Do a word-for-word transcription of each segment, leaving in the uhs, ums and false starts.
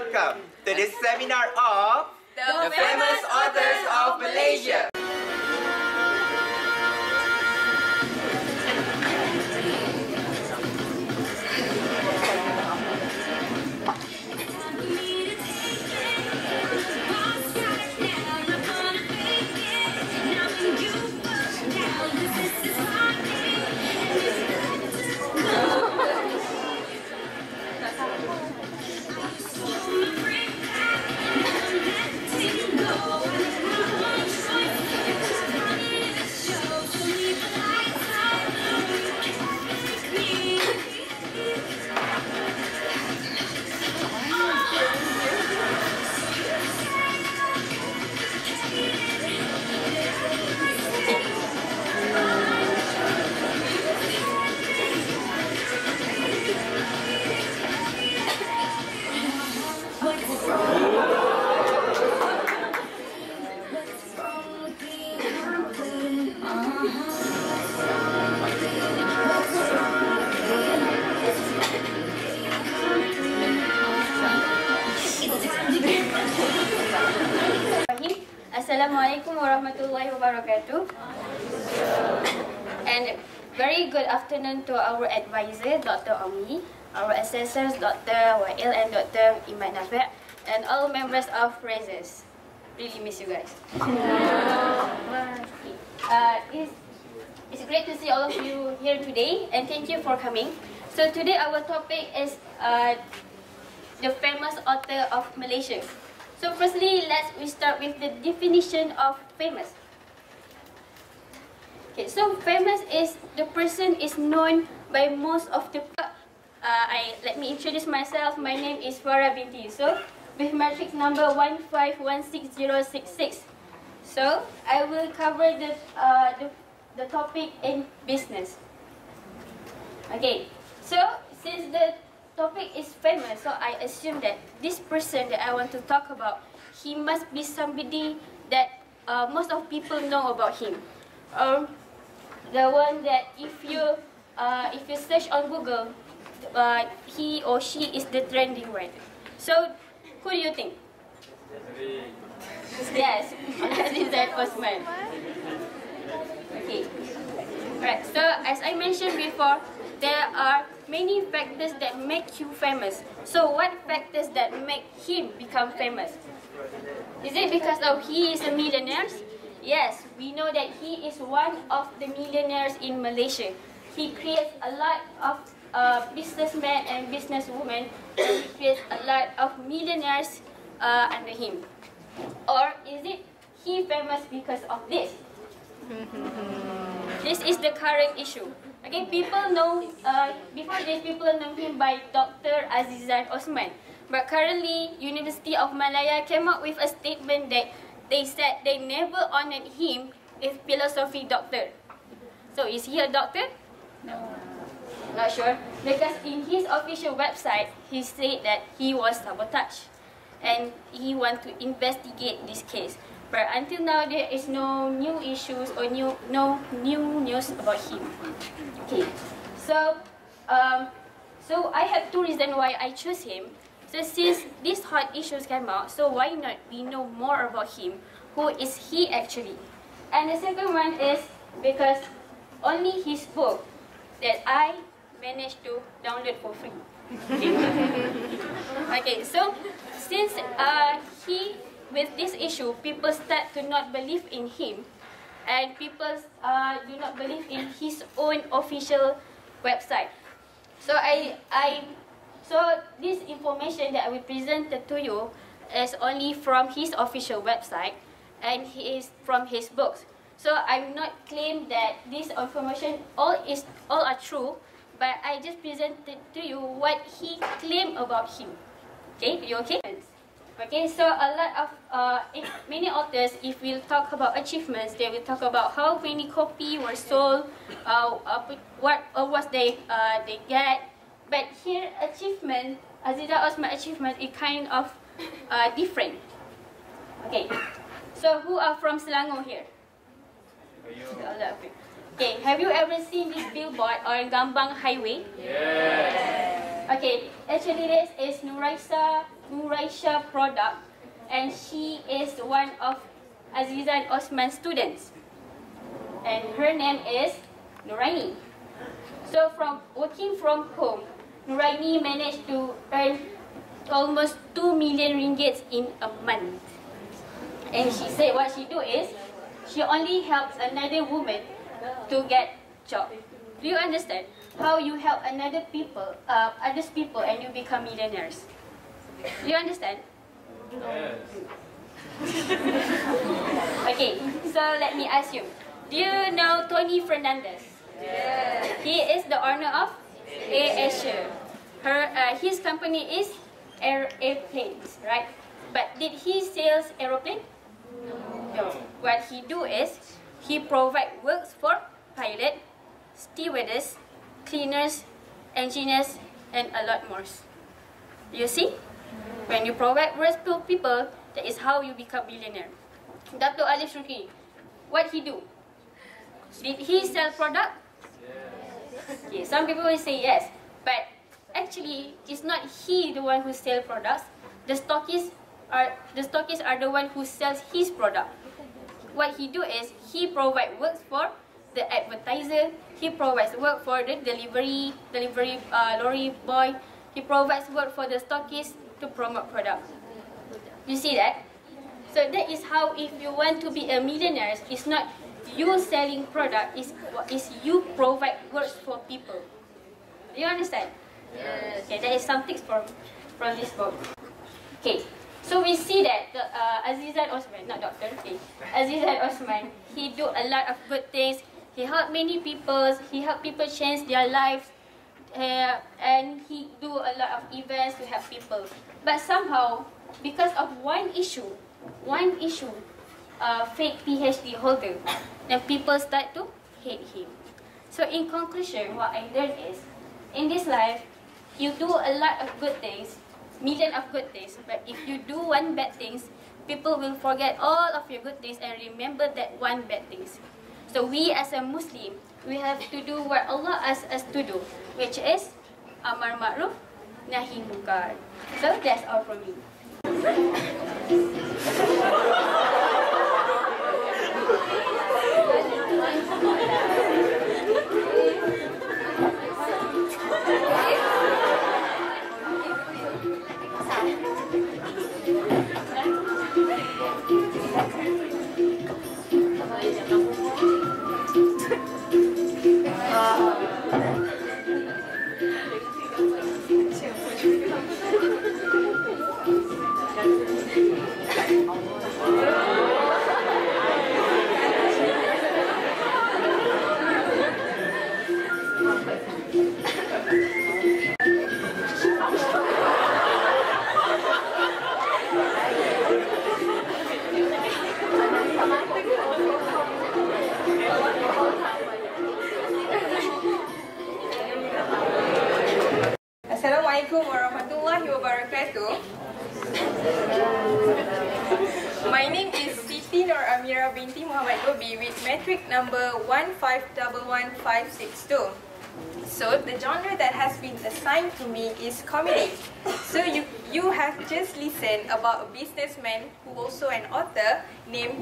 welcome to this seminar of The Famous Authors of Malaysia. Assalamualaikum warahmatullahi wabarakatuh. And very good afternoon to our advisor, Doctor Omni, our assessors, Doctor Wael and Doctor Iman Nafi', and all members of Frasers. Really miss you guys. uh, it's, it's great to see all of you here today, and thank you for coming. So today our topic is uh, the famous author of Malaysia. So firstly, let's we start with the definition of famous. Okay, so famous is the person is known by most of the. Uh, I let me introduce myself. My name is Farah binti Yusof with matrix number one five one six zero six six. So I will cover the uh, the the topic in business. Okay, so since the topic is famous, so I assume that this person that I want to talk about, he must be somebody that uh, most of people know about him, or the one that if you uh, if you search on Google, uh, he or she is the trending writer. So, who do you think? Yes, Azizan Osman. Okay. Right. So as I mentioned before, there are many factors that make you famous. So what factors that make him become famous? Is it because of he is a millionaire? Yes, we know that he is one of the millionaires in Malaysia. He creates a lot of uh, businessmen and businesswomen, and he creates a lot of millionaires uh, under him. Or is it he famous because of this? This is the current issue. Okay, people know, uh, before this people know him by Doctor Azizan Osman. But currently, University of Malaya came up with a statement that they said they never honored him as philosophy doctor. So is he a doctor? No. Not sure. Because in his official website, he said that he was sabotaged. And he want to investigate this case. But until now, there is no new issues or new no new news about him. Okay, so um, so I have two reasons why I chose him. So since these hot issues came out, so why not we know more about him? Who is he actually? And the second one is because only his book that I managed to download for free. Okay, so since uh, he with this issue, people start to not believe in him, and people uh, do not believe in his own official website. So I, I, so this information that I will present to you is only from his official website, and he is from his books. So I'm not claim that this information all is all are true, but I just presented to you what he claimed about him. Okay, you okay? Okay, so a lot of uh, many authors, if we'll talk about achievements, they will talk about how many copies were sold, uh, uh, what or what they uh, they get. But here, achievement, Azizan Osman achievement is kind of uh, different. Okay, so who are from Selangor here? Okay, have you ever seen this billboard or Gambang Highway? Yes. Okay, actually this is Nuraisha, Nuraisha product, and she is one of Aziza and Osman's students. And her name is Nuraini. So from working from home, Nuraini managed to earn almost two million ringgits in a month. And she said what she do is, she only helps another woman to get job. Do you understand how you help another people, uh, others people, and you become millionaires? Do you understand? Yes. Okay, so let me ask you. Do you know Tony Fernandez? Yes. He is the owner of AirAsia. Her, uh, his company is Air Airplanes, right? But did he sell aeroplane? No. What he do is, he provide works for pilot, stewardess, cleaners, engineers, and a lot more. You see? When you provide works to people, that is how you become billionaire. Dato Alif Shukri, what he do? Did he sell product? Yes. Okay, some people will say yes, but actually, it's not he the one who sell products. The stockists are the stockists are the one who sells his product. What he do is, he provide works for the advertiser. He provides work for the delivery delivery uh, lorry boy. He provides work for the stockist to promote product. You see that? So that is how, if you want to be a millionaire, it's not you selling product, it's, it's you provide works for people. Do you understand? Yes. Okay, that is some tips from, from this book. Okay, so we see that the, uh, Azizan Osman, not doctor, okay, Azizan Osman, he do a lot of good things. He help many people, he help people change their lives, uh, and he do a lot of events to help people. But somehow, because of one issue, one issue, uh, fake PhD holder, then people start to hate him. So in conclusion, what I learned is, in this life, you do a lot of good things, million of good things, but if you do one bad things, people will forget all of your good things and remember that one bad things. So we as a Muslim, we have to do what Allah asks us to do, which is Amar Ma'ruf, Nahi Munkar. So that's all from me. Assalamualaikum warahmatullahi wabarakatuh. My name is Siti Nur Amira binti Muhammad Gobi with metric number one five one one five six two. So the genre that has been assigned to me is comedy. So you you have just listened about a businessman who also an author named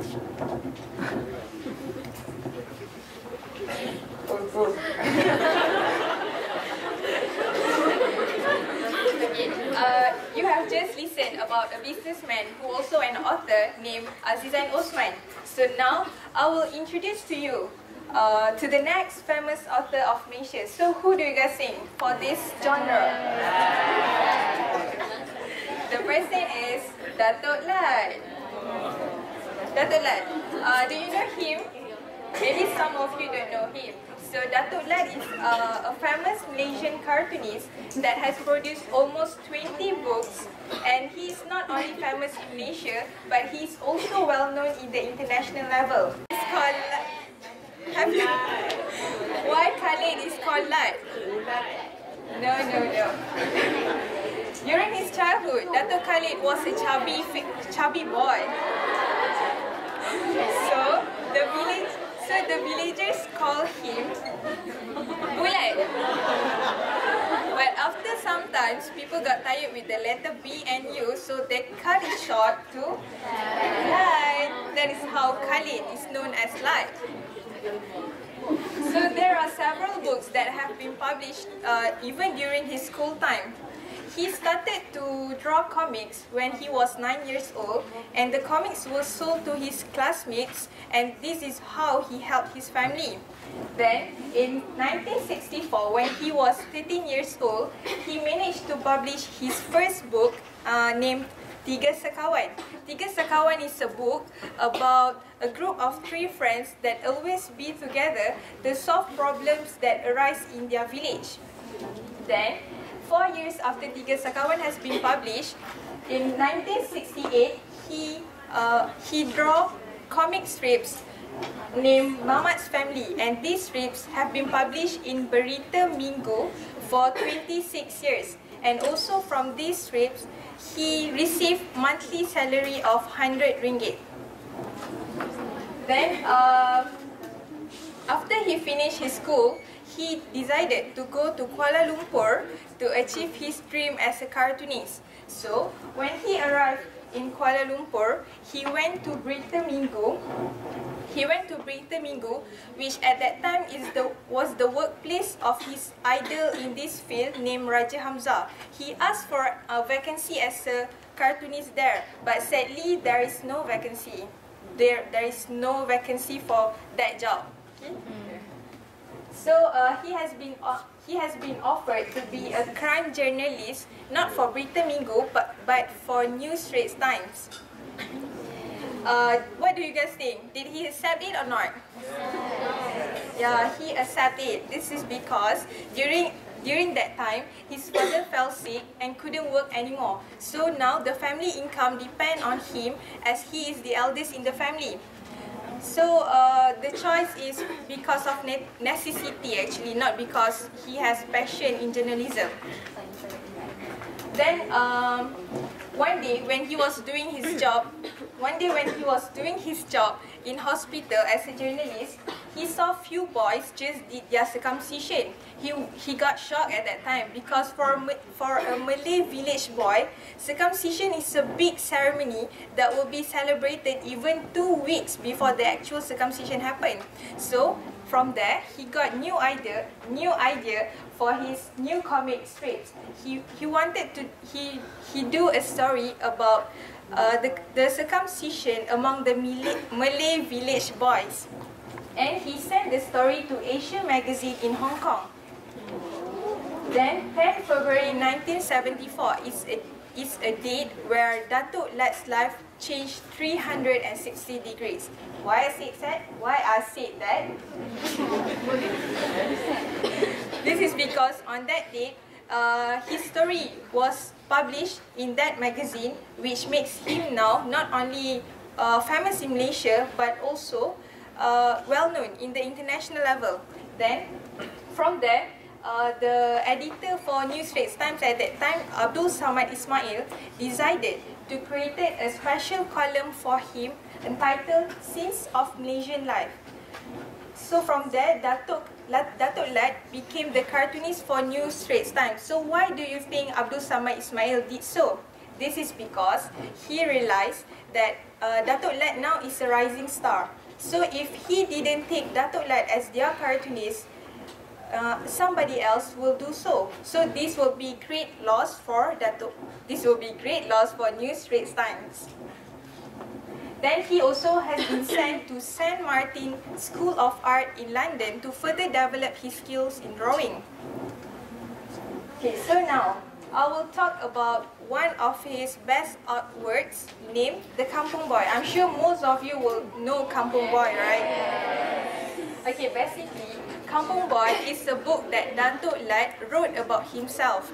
Uh, you have just listened about a businessman who also an author named Azizan Osman. So now I will introduce to you uh, to the next famous author of Malaysia. So who do you guys think for this genre? The person is Datuk Lat. Datuk Lat, uh, do you know him? Maybe some of you don't know him. So Datuk Lat is uh, a famous Malaysian cartoonist that has produced almost twenty books, and he is not only famous in Malaysia, but he is also well known in the international level. It's called Lat. Have you? Why Khalid is called Lat? No, no, no. During his childhood, Datuk Khalid was a chubby, chubby boy. So the village. So the villagers call him Bulat. But after some sometimes people got tired with the letter B and U, so they cut it short to Light. That is how Khalid is known as Light. So there are several books that have been published uh, even during his school time. He started to draw comics when he was nine years old, and the comics were sold to his classmates, and this is how he helped his family. Then, in nineteen sixty-four, when he was thirteen years old, he managed to publish his first book uh, named Tiga Sekawan. Tiga Sekawan is a book about a group of three friends that always be together to solve problems that arise in their village. Then, four years after Tiga Sekawan has been published, in nineteen sixty-eight, he uh, he drew comic strips named Mamat's Family, and these strips have been published in Berita Minggu for twenty-six years. And also from these strips, he received monthly salary of one hundred ringgit. Then, uh, after he finished his school, he decided to go to Kuala Lumpur to achieve his dream as a cartoonist. So, when he arrived in Kuala Lumpur, he went to Berita Minggu. He went to Berita Minggu, which at that time is the was the workplace of his idol in this field named Raja Hamzah. He asked for a vacancy as a cartoonist there, but sadly there is no vacancy. There there is no vacancy for that job. Okay? So uh, he has been uh, he has been offered to be a crime journalist, not for Berita Minggu, but but for New Straits Times. Uh, what do you guys think? Did he accept it or not? Yeah, he accepted it. This is because during during that time, his father fell sick and couldn't work anymore. So now the family income depend on him, as he is the eldest in the family. So uh, the choice is because of ne necessity actually, not because he has passion in journalism. Then um, one day when he was doing his job, one day when he was doing his job in hospital as a journalist, he saw few boys just did their circumcision. He he got shocked at that time because for for a Malay village boy, circumcision is a big ceremony that will be celebrated even two weeks before the actual circumcision happened. So from there, he got new idea, new idea for his new comic strips. He he wanted to he he do a story about uh, the the circumcision among the Malay, Malay village boys, and he sent the story to Asia Magazine in Hong Kong. Then, tenth February nineteen seventy-four is a is a date where Datuk Lat's life changed three hundred sixty degrees. Why I said that? Why I said that? This is because on that date, uh, his story was published in that magazine, which makes him now not only uh, famous in Malaysia, but also uh, well known in the international level. Then, from there, Uh, the editor for New Straits Times at that time, Abdul Samad Ismail, decided to create a special column for him entitled Scenes of Malaysian Life. So from there, Datuk Lat, Datuk Lat became the cartoonist for New Straits Times. So why do you think Abdul Samad Ismail did so? This is because he realized that uh, Datuk Lat now is a rising star. So if he didn't take Datuk Lat as their cartoonist, Uh, somebody else will do so. So this will be great loss for Datuk. This will be great loss for New Straits Times. Then he also has been sent to Saint Martin School of Art in London to further develop his skills in drawing. Okay, so now I will talk about one of his best artworks named The Kampung Boy. I'm sure most of you will know Kampung Boy, right? Okay, basically, Kampung Boy is a book that Datuk Lat wrote about himself.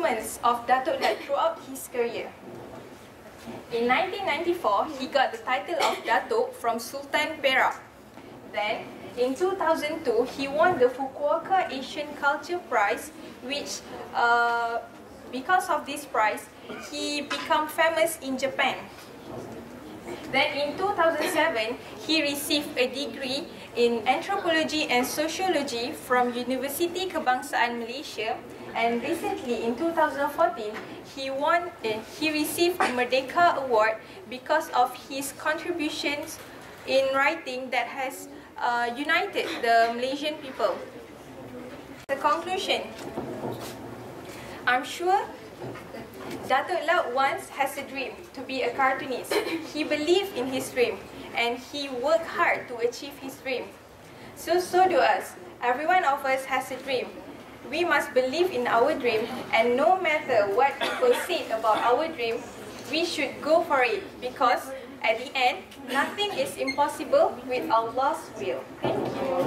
achievements of Datuk Lat throughout his career. In nineteen ninety-four, he got the title of Datuk from Sultan Perak. Then, in two thousand two, he won the Fukuoka Asian Culture Prize, which, uh, because of this prize, he became famous in Japan. Then in two thousand seven, he received a degree in Anthropology and Sociology from University Kebangsaan Malaysia, and recently in two thousand fourteen, he won. Uh, he received the Merdeka Award because of his contributions in writing that has uh, united the Malaysian people. The conclusion: I'm sure Datuk Lat once has a dream to be a cartoonist. He believed in his dream and he worked hard to achieve his dream. So, so do us. Every one of us has a dream. We must believe in our dream, and no matter what people say about our dream, we should go for it, because at the end, nothing is impossible with Allah's will. Thank you.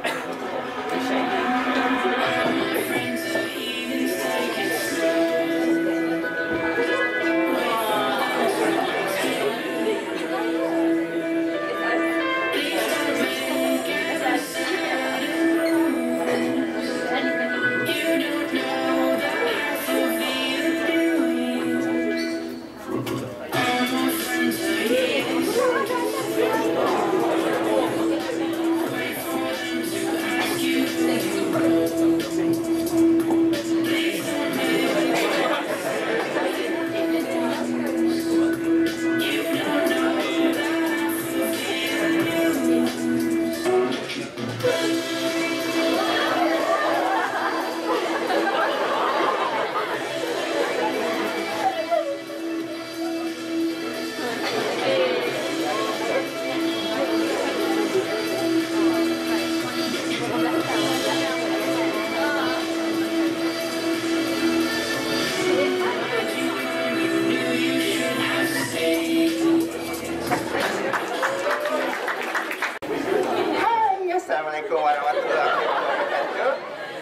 Assalamualaikum warahmatullahi wabarakatuh.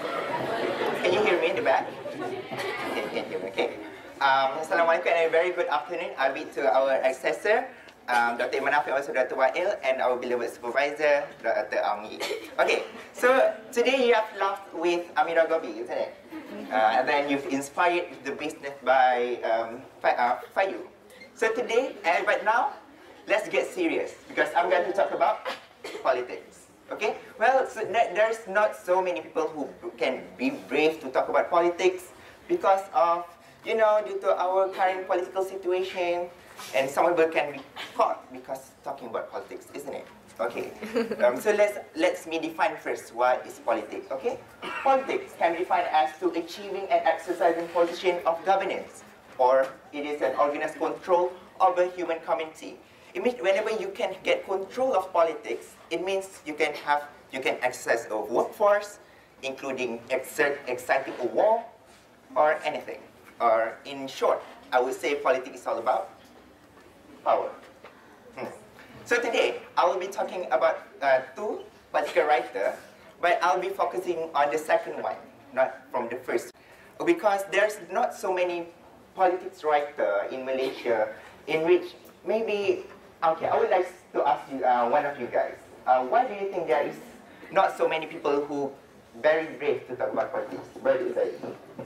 Can you hear me in the back? Can you? Okay. Um, Assalamualaikum and a very good afternoon. I'll be to our accessor, um, Doctor Manafi, also Doctor Wail, and our beloved supervisor, Doctor Ami. Okay. So today you have laughed with Amira Gobi, isn't it? Uh, and then you've inspired the business by um, uh, Fayu. So today, and right now, let's get serious, because I'm going to talk about politics. Okay, well, so there's not so many people who can be brave to talk about politics because of, you know, due to our current political situation, and some people can be caught because talking about politics, isn't it? Okay, um, so let's let's me define first what is politics. Okay, politics can be defined as to achieving and exercising position of governance, or it is an organized control of a human community. It means whenever you can get control of politics, it means you can have, you can access a workforce, including exert, exciting a war, or anything. Or in short, I would say politics is all about power. Hmm. So today, I will be talking about uh, two political writers, but I'll be focusing on the second one, not from the first. Because there's not so many politics writers in Malaysia in which maybe, okay, I would like to ask you, uh, one of you guys, uh, why do you think there is not so many people who very brave to talk about politics? What is that?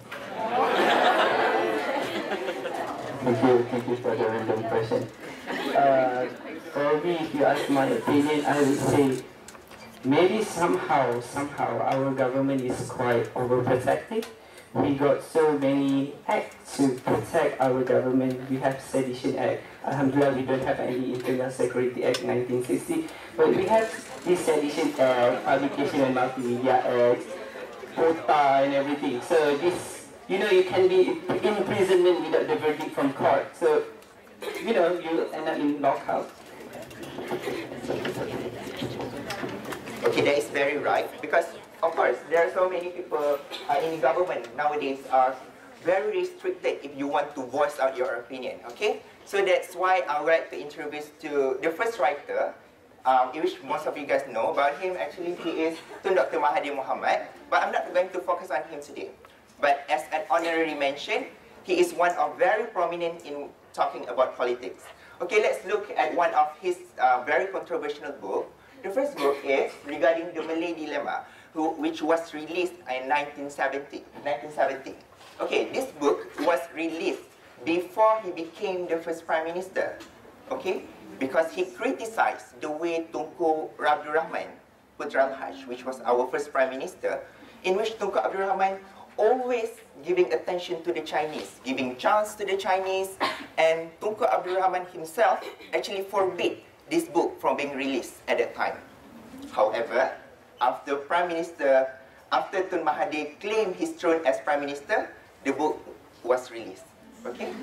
Thank you, thank you for the random question. Uh, for me, if you ask my opinion, I would say maybe somehow, somehow our government is quite overprotective. We got so many acts to protect our government. We have Sedition Act. Alhamdulillah, we don't have any Internal Security Act nineteen sixty. But we have this Sedition Act, Publication and Multimedia Act, quota and everything. So this, you know, you can be in imprisonment without the verdict from court. So, you know, you end up in lockout. Okay, that is very right, because of course, there are so many people uh, in government nowadays are very restricted if you want to voice out your opinion, okay? So that's why I would like to introduce to the first writer, um, which most of you guys know about him. Actually, he is Tun Doctor Mahathir Mohamad, but I'm not going to focus on him today. But as an honorary mention, he is one of very prominent in talking about politics. Okay, let's look at one of his uh, very controversial book. The first book is regarding the Malay Dilemma, who, which was released in nineteen seventy. Okay, this book was released before he became the first Prime Minister. Okay, because he criticized the way Tunku Abdul Rahman Putra Al-Haj, which was our first Prime Minister, in which Tunku Abdul Rahman always giving attention to the Chinese, giving chance to the Chinese, and Tunku Abdul Rahman himself actually forbid this book from being released at that time. However, after Prime Minister, after Tun Mahathir claimed his throne as Prime Minister, the book was released. Okay?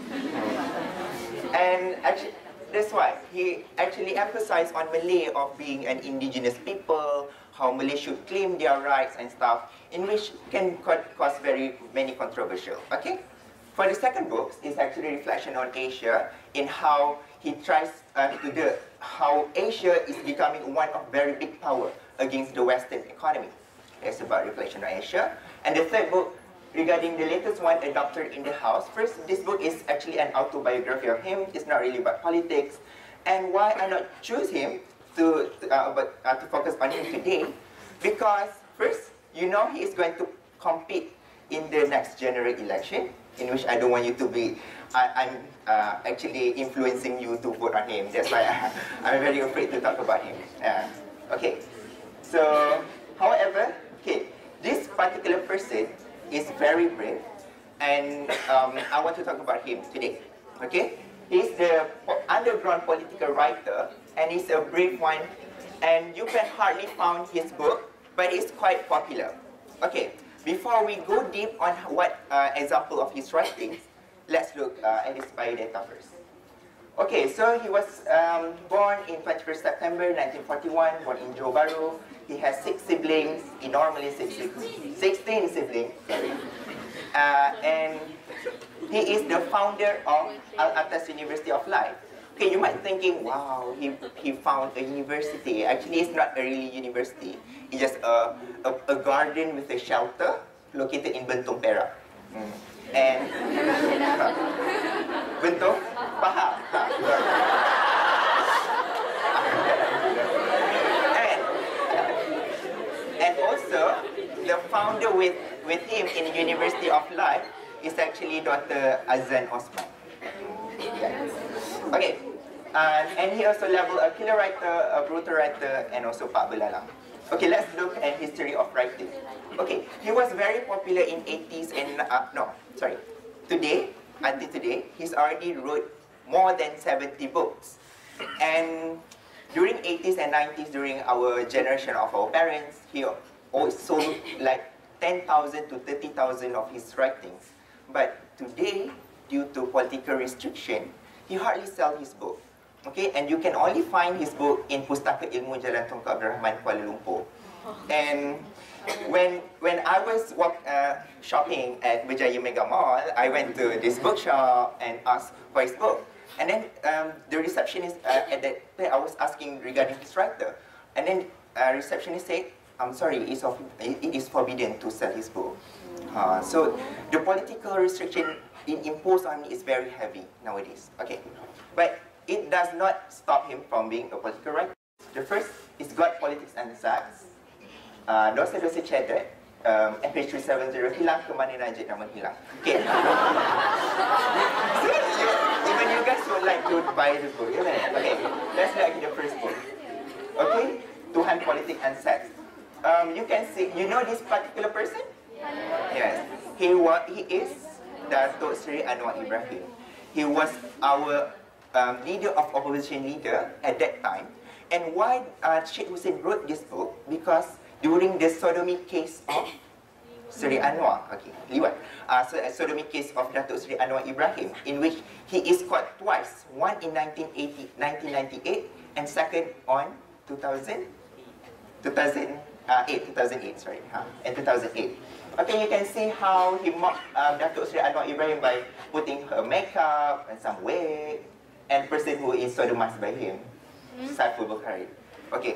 And actually, that's why he actually emphasized on Malay of being an indigenous people, how Malay should claim their rights and stuff, in which can cause very many controversial. Okay? For the second book, is actually reflection on Asia in how he tries uh, to do how Asia is becoming one of very big power against the Western economy. It's about reflection on Asia. And the third book regarding the latest one adopted in the House. First, this book is actually an autobiography of him. It's not really about politics. And why I not choose him to, uh, but, uh, to focus on him today? Because first, you know he is going to compete in the next general election, in which I don't want you to be, I, I'm uh, actually influencing you to vote on him. That's why I, I'm very afraid to talk about him. Uh, okay, so, however, okay, this particular person is very brave, and um, I want to talk about him today. Okay, he's the underground political writer, and he's a brave one, and you can hardly find his book, but it's quite popular. Okay, before we go deep on what uh, example of his writings, let's look uh, at his biodata first. Okay, so he was um, born in twenty-first September nineteen forty-one, born in Johor Bahru. He has six siblings, enormously six, sixteen siblings, sorry. Uh, and he is the founder of Al-Atas University of Life. Okay, you might be thinking, wow, he, he found a university. Actually, it's not a really university. It's just a, a, a garden with a shelter located in Bentong, Perak. Mm. And Bentong? Faham? and, and also, the founder with, with him in the University of Life is actually Doctor Azan Osman. Yeah. Okay, uh, and he also leveled a killer writer, a brutal writer, and also Pak Belalang. Okay, let's look at history of writing. Okay, he was very popular in eighties and, uh, no, sorry, today, until today, he's already wrote more than seventy books. And during eighties and nineties, during our generation of our parents, he always sold like ten thousand to thirty thousand of his writings. But today, due to political restriction, he hardly sells his book. Okay, and you can only find his book in Pustaka Ilmu Jalan Tunku Abdul Rahman, Kuala Lumpur. And when when I was walk, uh, shopping at Berjaya Mega Mall, I went to this bookshop and asked for his book. And then um, the receptionist uh, at that place, I was asking regarding his writer. And then uh, receptionist said, I'm sorry, it's of, it is forbidden to sell his book. Uh, so the political restriction imposed on me is very heavy nowadays. Okay, but it does not stop him from being a political writer. The first is God, Politics and Sex. Uh, Dosa-dosa Cedat, um, M P three seventy, hilang ke mana najib namun hilang. Okay. So you, even you guys would like to buy this book, isn't it? Okay, let's look at the first book. Okay, Tuhan, Politics and Sex. Um, you can see, you know this particular person? Yes. He was, he is Datuk Seri Anwar Ibrahim. He was our um, leader of opposition leader at that time. And why uh, Sheikh Hussein wrote this book? Because during the sodomy case of Seri Anwar, okay, liwat, uh, so, uh, sodomy case of Datuk Seri Anwar Ibrahim, in which he is caught twice, one in nineteen eighty, nineteen ninety-eight, and second on two thousand, two thousand eight, two thousand eight, sorry, huh? and two thousand eight. Okay, you can see how he mocked um, Datuk Seri Anwar Ibrahim by putting her makeup and some wig, and person who is sodomized by him, Saiful Bukhari. Okay.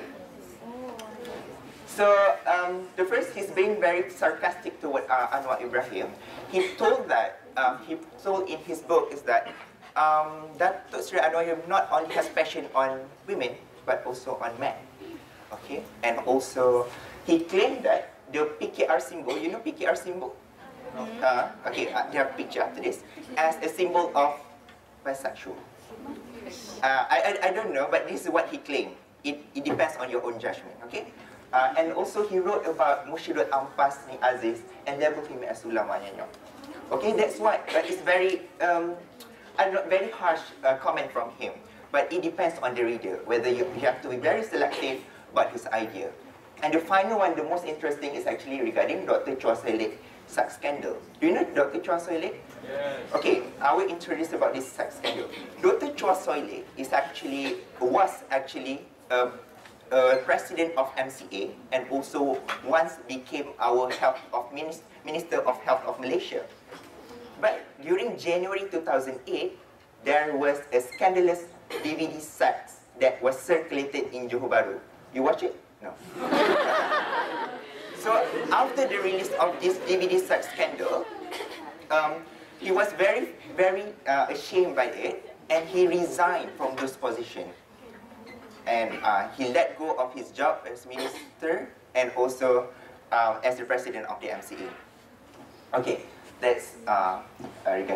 So um, the first, he's being very sarcastic toward uh, Anwar Ibrahim, he told that, um, he told in his book is that um, Datuk Seri Anwar Ibrahim not only has passion on women, but also on men. Okay, and also he claimed that the P K R symbol, you know P K R symbol? Uh, okay, uh, there are picture after this, as a symbol of bisexual. Uh, I, I, I don't know, but this is what he claimed. It, it depends on your own judgment, okay? Uh, and also he wrote about Mushirul Ampas Ni Aziz and labeled him as ulama nyanyok. Okay, that's why, but it's very, um, I don't know, very harsh uh, comment from him. But it depends on the reader, whether you, you have to be very selective about his idea. And the final one, the most interesting, is actually regarding Doctor Chua Soy Lek sex scandal. Do you know Doctor Chua Soy Lek? Yes. Okay, I will introduce about this sex scandal. Doctor Chua Soy Lek is actually, was actually uh, uh, president of M C A and also once became our health of Minister, Minister of Health of Malaysia. But during January two thousand eight, there was a scandalous D V D set that was circulated in Johor Bahru. You watch it? No. So after the release of this D V D sex scandal, um, he was very, very uh, ashamed by it, and he resigned from those positions. And uh, he let go of his job as minister and also um, as the president of the M C A. Okay, that's uh, regarding.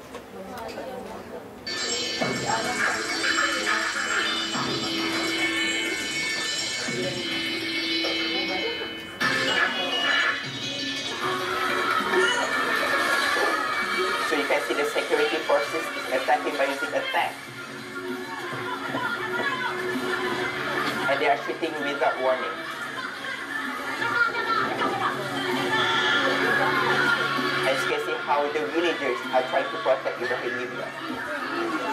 So you can see the security forces is attacking by using a tank. And they are shooting without warning. As you can see how the villagers are trying to protect Ibrahim Libya.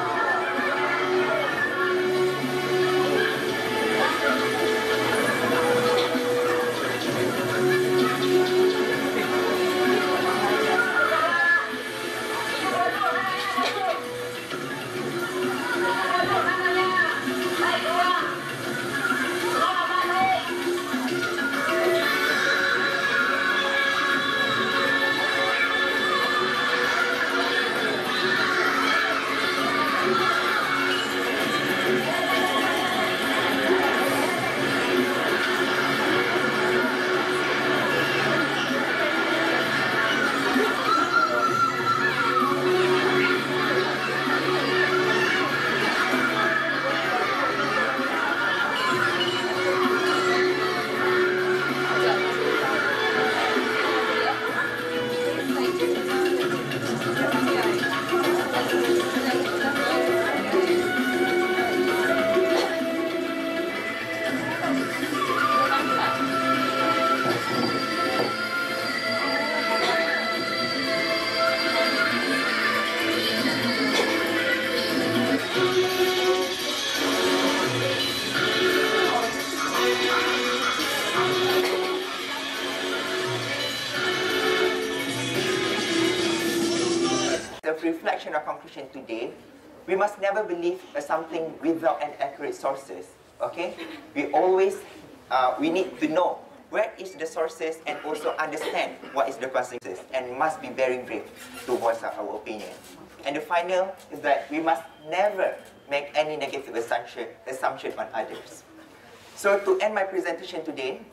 Reflection or conclusion today, we must never believe something without an accurate sources. Okay, we always uh, we need to know where is the sources and also understand what is the consequences, and must be very brave to voice our opinion. And the final is that we must never make any negative assumption assumption on others. So to end my presentation today,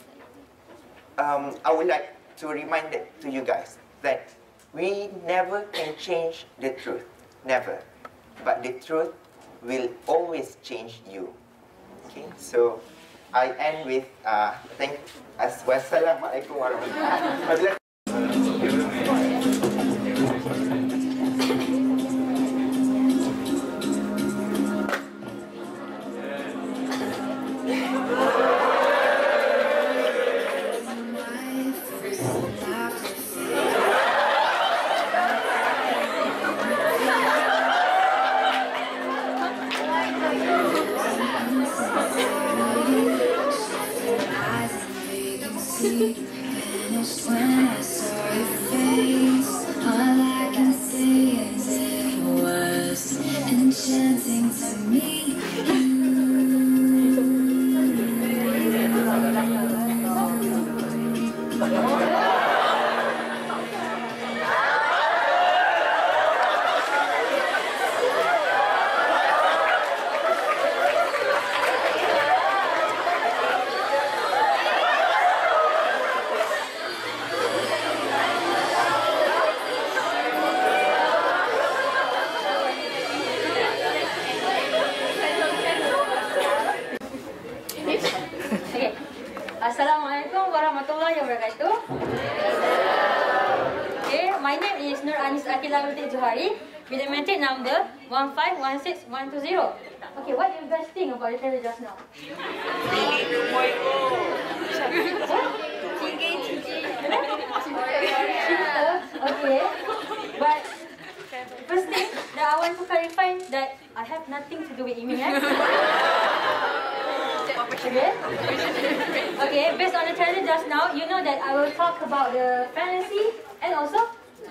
um, I would like to remind it to you guys that we never can change the truth, never. But the truth will always change you. Okay, so I end with uh, thank. Wassalamualaikum warahmatullahi wabarakatuh. Assalamualaikum warahmatullahi wabarakatuh. Okay, my name is Nur Anis Akila Ruti Johari, biometric number one five one six one two zero. Okay, what do you guys think about the trailer just now? Okay, but first thing that I want to clarify that I have nothing to do with Imi, eh? Okay. Okay, based on the trailer just now, you know that I will talk about the fantasy and also.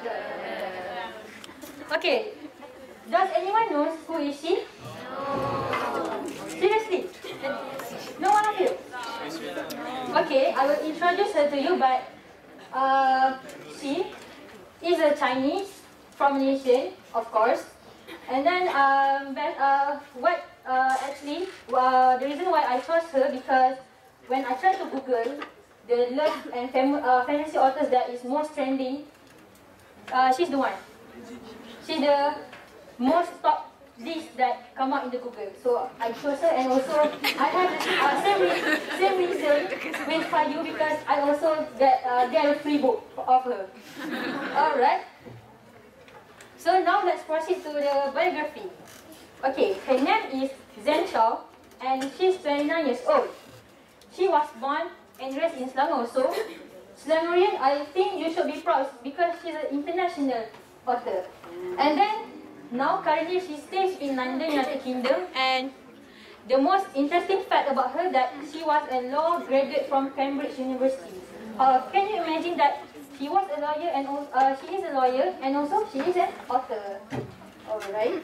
Okay, does anyone know who is she? Seriously? No one of you? Okay, I will introduce her to you, but uh, she is a Chinese from Malaysia, of course. And then, um, but, uh, what uh, actually, uh, the reason why I chose her because when I tried to Google the love and fam uh, fantasy authors that is most trending, uh, she's the one. She's the most top list that come out in the Google. So I chose her, and also I have uh, same re same reason with Fayu because I also get uh, get a free book of her. All right. So now let's proceed to the biography. Okay, her name is Zhen Chao, and she's twenty-nine years old. She was born and raised in Selangor. So Selangorian, I think you should be proud because she's an international author. And then now currently she stays in London, United Kingdom, and the most interesting fact about her that she was a law graduate from Cambridge University. Uh, can you imagine that she was a lawyer and uh, she is a lawyer and also she is an author. Alright.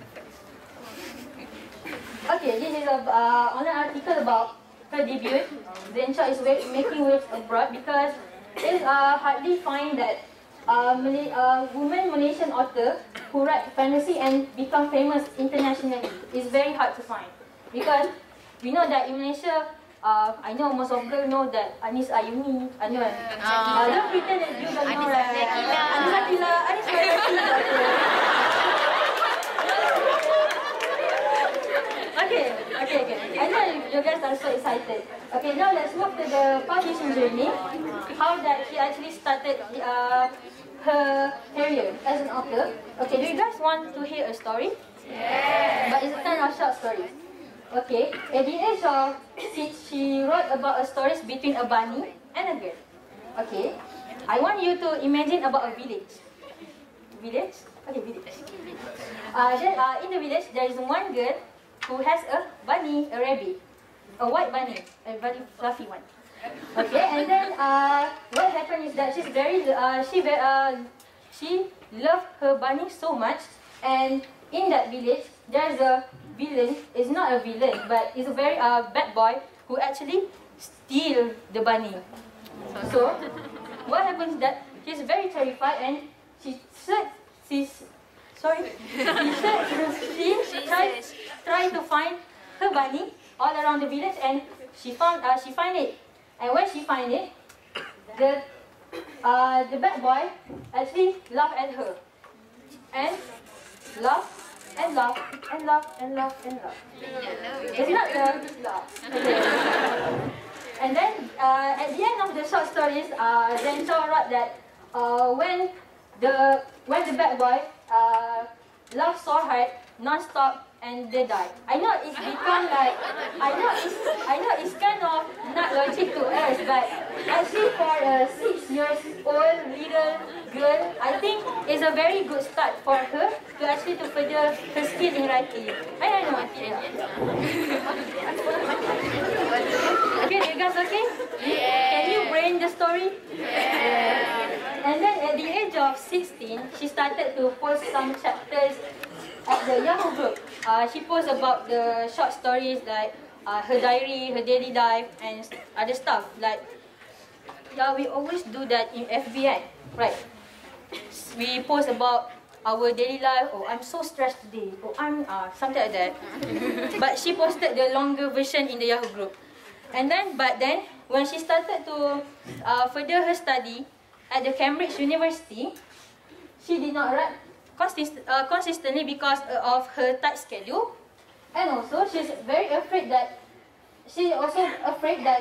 Okay, this is a uh, on an article about her debut. Zhen Chao is making waves abroad because it's uh, hardly find that uh, Malay, uh, woman Malaysian author who write fantasy and become famous internationally. It's very hard to find because we know that in Malaysia, uh, I know most of girls know that Anis Ayumi, Anu, uh, don't pretend that you don't know, right? Anis Akila, Anis Akila. Okay, okay, okay. I know you guys are so excited. Okay, now let's move to the publishing journey. How that she actually started uh, her career as an author. Okay, do you guys want to hear a story? Yeah. But it's a kind of short story. Okay, at the age of six, she wrote about a stories between a bunny and a girl. Okay, I want you to imagine about a village. Village? Okay, village. Uh, then, uh, in the village, there is one girl who has a bunny, a rabbit, a white bunny, a very fluffy one. Okay, and then uh, what happened is that she's very, uh, she, uh, she loved her bunny so much, and in that village, there's a villain. It's not a villain, but it's a very uh, bad boy who actually steal the bunny. So, what happens is that she's very terrified, and she said, she's sorry, she said she tried try to find her bunny all around the village, and she found uh, she find it. And when she find it, the uh, the bad boy actually laugh at her, and laugh and laugh and laugh and laugh and laugh. It's not the laugh. Okay. And then uh, at the end of the short stories, uh, Zhen Chao wrote that uh, when the when the bad boy uh, laughed so hard, non-stop, and they die. I know it's become like, I know it's, I know it's kind of not logic to us, but actually for a six years old little girl, I think it's a very good start for her to actually to further her skill in writing. I don't know. Yeah. Okay, you guys okay? Yeah. Can you brain the story? Yeah. And then at the age of sixteen, she started to post some chapters at the Yahoo group. Uh, she posts about the short stories like uh, her diary, her daily life, and other stuff. Like, yeah, we always do that in F B I, right? We post about our daily life. Oh, I'm so stressed today. Oh, I'm uh, something like that. But she posted the longer version in the Yahoo group. And then, but then, when she started to uh, further her study at the Cambridge University, she did not write Consist uh, consistently because uh, of her tight schedule, and also she's very afraid that she also afraid that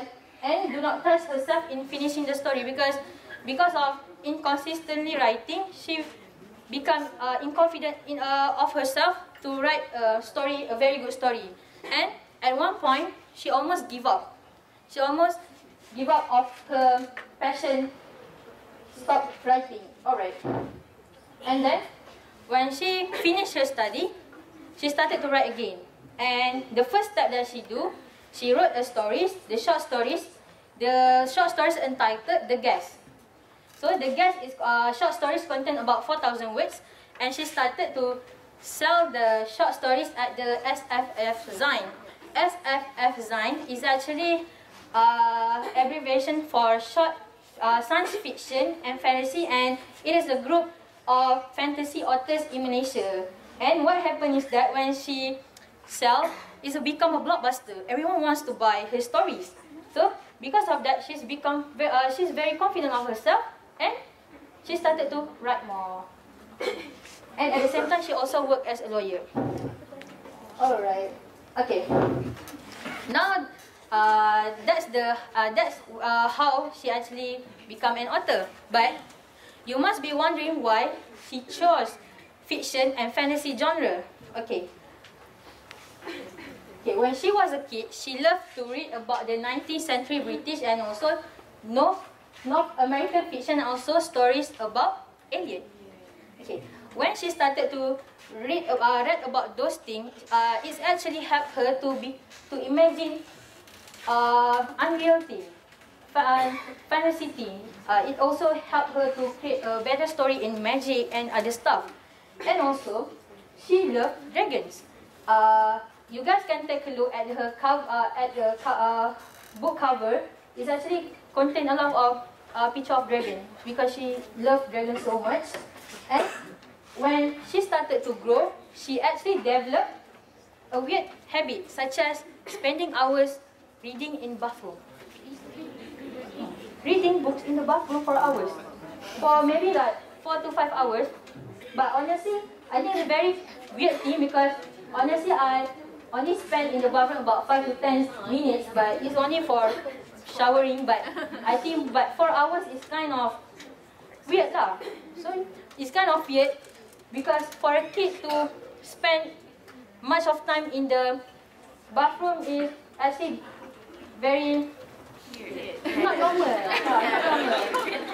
and do not trust herself in finishing the story because because of inconsistently writing, she become uh, inconfident in uh, of herself to write a story, a very good story. And at one point, she almost give up. She almost give up of her passion, stop writing. Alright. And then, when she finished her study, she started to write again. And the first step that she do, she wrote a stories, the short stories. The short stories entitled The Guest. So the Guest is uh, short stories contain about four thousand words, and she started to sell the short stories at the S F F Zine. S F F Zine is actually uh, abbreviation for short uh, science fiction and fantasy, and it is a group of fantasy authors in Malaysia. And what happened is that when she sell, it's become a blockbuster. Everyone wants to buy her stories. So because of that, she's become very, uh, she's very confident of herself, and she started to write more. And at the same time, she also worked as a lawyer. All right. Okay. Now, uh, that's the uh, that's uh, how she actually become an author. But you must be wondering why she chose fiction and fantasy genre. Okay. Okay, when she was a kid, she loved to read about the nineteenth century British and also North, North American fiction and also stories about aliens. Okay, when she started to read, uh, read about those things, uh, it actually helped her to be to imagine uh, unreal things, uh, fantasy things. Uh, it also helped her to create a better story in magic and other stuff. And also, she loved dragons. Uh, You guys can take a look at her cover, uh, at the co uh, book cover. It's actually contain a lot of uh, picture of dragon because she loved dragons so much. And when she started to grow, she actually developed a weird habit such as spending hours reading in bathroom. Reading books in the bathroom for hours, for maybe like four to five hours. But honestly, I think it's a very weird thing because honestly, I only spend in the bathroom about five to ten minutes, but it's only for showering. But I think, but four hours is kind of weird lah. So it's kind of weird because for a kid to spend much of time in the bathroom is actually very not normal. Not normal.